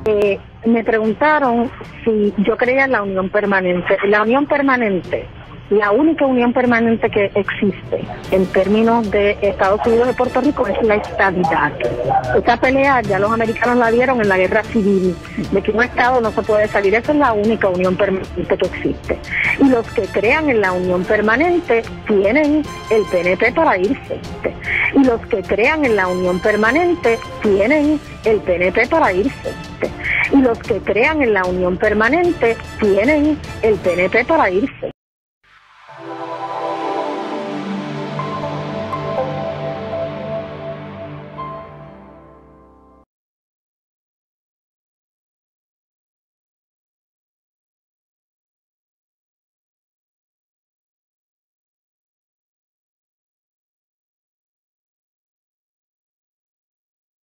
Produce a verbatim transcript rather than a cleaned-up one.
Eh, me preguntaron si yo creía en la unión permanente. La unión permanente, la única unión permanente que existe en términos de Estados Unidos y Puerto Rico es la estadidad. Esta pelea ya los americanos la dieron en la guerra civil, de que un Estado no se puede salir. Esa es la única unión permanente que existe. Y los que crean en la unión permanente tienen el P N P para irse. Y los que crean en la unión permanente tienen el P N P para irse. Y los que crean en la unión permanente tienen el P N P para irse.